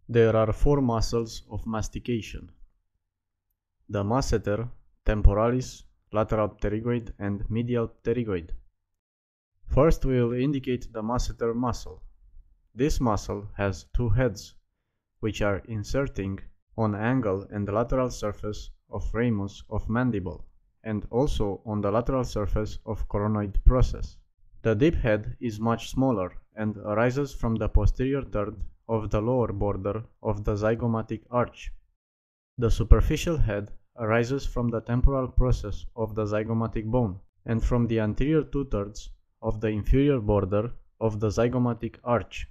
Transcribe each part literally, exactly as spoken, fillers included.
There are four muscles of mastication: the masseter, temporalis, lateral pterygoid, and medial pterygoid. First we will indicate the masseter muscle. This muscle has two heads, which are inserting on angle and the lateral surface of ramus of mandible, and also on the lateral surface of coronoid process. The deep head is much smaller and arises from the posterior third of the lower border of the zygomatic arch. The superficial head arises from the temporal process of the zygomatic bone and from the anterior two-thirds of the inferior border of the zygomatic arch.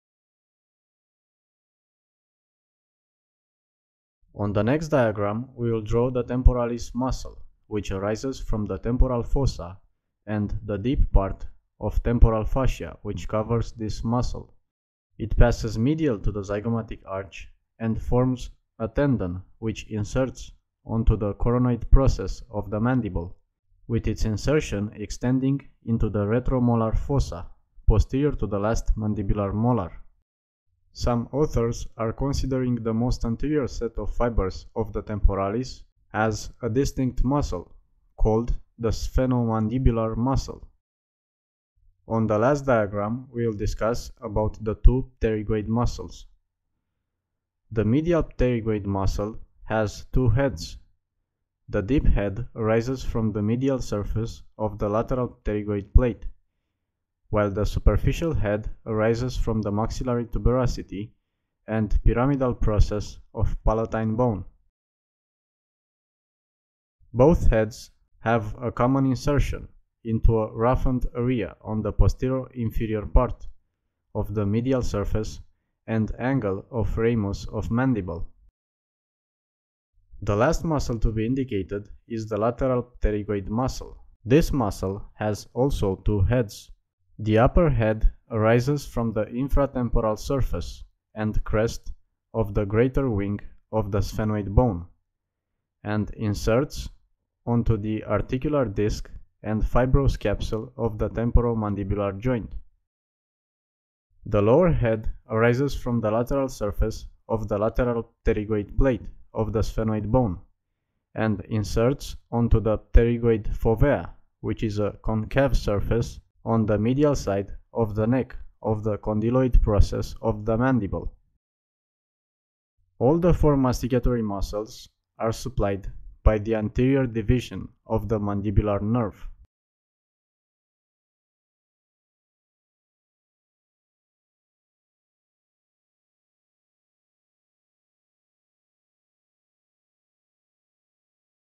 On the next diagram, we will draw the temporalis muscle, which arises from the temporal fossa and the deep part of temporal fascia, which covers this muscle. It passes medial to the zygomatic arch and forms a tendon which inserts onto the coronoid process of the mandible, with its insertion extending into the retromolar fossa, posterior to the last mandibular molar. Some authors are considering the most anterior set of fibers of the temporalis as a distinct muscle, called the sphenomandibular muscle. On the last diagram, we will discuss about the two pterygoid muscles. The medial pterygoid muscle has two heads. The deep head arises from the medial surface of the lateral pterygoid plate, while the superficial head arises from the maxillary tuberosity and pyramidal process of palatine bone. Both heads have a common insertion into a roughened area on the posterior inferior part of the medial surface and angle of ramus of mandible. The last muscle to be indicated is the lateral pterygoid muscle. This muscle has also two heads. The upper head arises from the infratemporal surface and crest of the greater wing of the sphenoid bone and inserts onto the articular disc and fibrous capsule of the temporal mandibular joint. The lower head arises from the lateral surface of the lateral pterygoid plate of the sphenoid bone and inserts onto the pterygoid fovea, which is a concave surface on the medial side of the neck of the condyloid process of the mandible. All the four masticatory muscles are supplied by the anterior division of the mandibular nerve.